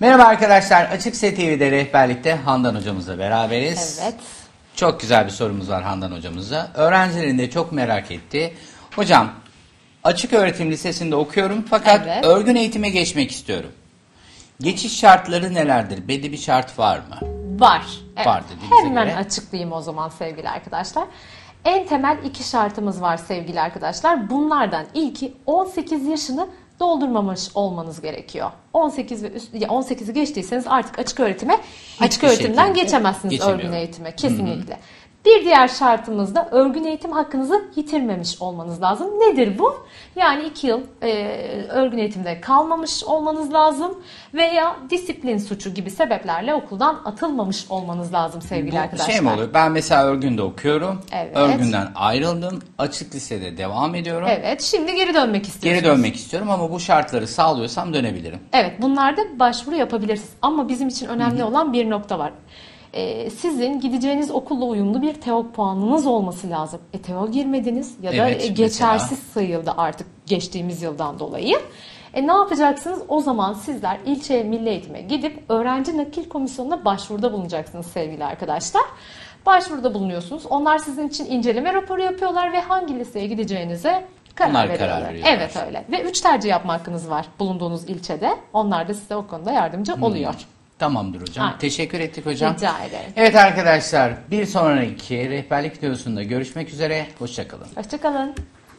Merhaba arkadaşlar, Açık Set TV'de rehberlikte Handan hocamızla beraberiz. Evet. Çok güzel bir sorumuz var Handan hocamıza. Öğrencilerin de çok merak etti. Hocam, açık öğretim lisesinde okuyorum fakat Evet. örgün eğitime geçmek istiyorum. Geçiş şartları nelerdir? Belli bir şart var mı? Var. Evet. Var dediğinize Hemen göre. açıklayayım o zaman sevgili arkadaşlar. En temel iki şartımız var sevgili arkadaşlar. Bunlardan ilki 18 yaşını doldurmamış olmanız gerekiyor. 18'i geçtiyseniz artık açık öğretimden şekilde geçemezsiniz geçemiyorum. örgün eğitime kesinlikle. Bir diğer şartımız da örgün eğitim hakkınızı yitirmemiş olmanız lazım. Nedir bu? Yani 2 yıl örgün eğitimde kalmamış olmanız lazım veya disiplin suçu gibi sebeplerle okuldan atılmamış olmanız lazım sevgili Bu arkadaşlar. şey mi oluyor? Ben mesela örgünde okuyorum. Evet. Örgünden ayrıldım. Açık lisede devam ediyorum. Evet, şimdi geri dönmek istiyorsunuz. Geri dönmek istiyorum ama bu şartları sağlıyorsam dönebilirim. Evet, bunlarda başvuru yapabilirsiniz. Ama bizim için önemli olan bir nokta var. Sizin gideceğiniz okulla uyumlu bir TEOG puanınız olması lazım. TEOG girmediniz ya da Evet, geçersiz mesela. sayıldı artık geçtiğimiz yıldan dolayı. Ne yapacaksınız? O zaman sizler ilçe milli eğitime gidip öğrenci nakil komisyonuna başvuruda bulunacaksınız sevgili arkadaşlar. Başvuruda bulunuyorsunuz. Onlar sizin için inceleme raporu yapıyorlar ve hangi liseye gideceğinize Onlar karar karar veriyorlar. veriyorlar. Evet öyle. Ve 3 tercih yapma hakkınız var bulunduğunuz ilçede. Onlar da size o konuda yardımcı oluyor. Tamamdır hocam. Aynen. Teşekkür ettik hocam. Rica ederim. Evet arkadaşlar, bir sonraki rehberlik videosunda görüşmek üzere. Hoşça kalın. Hoşçakalın.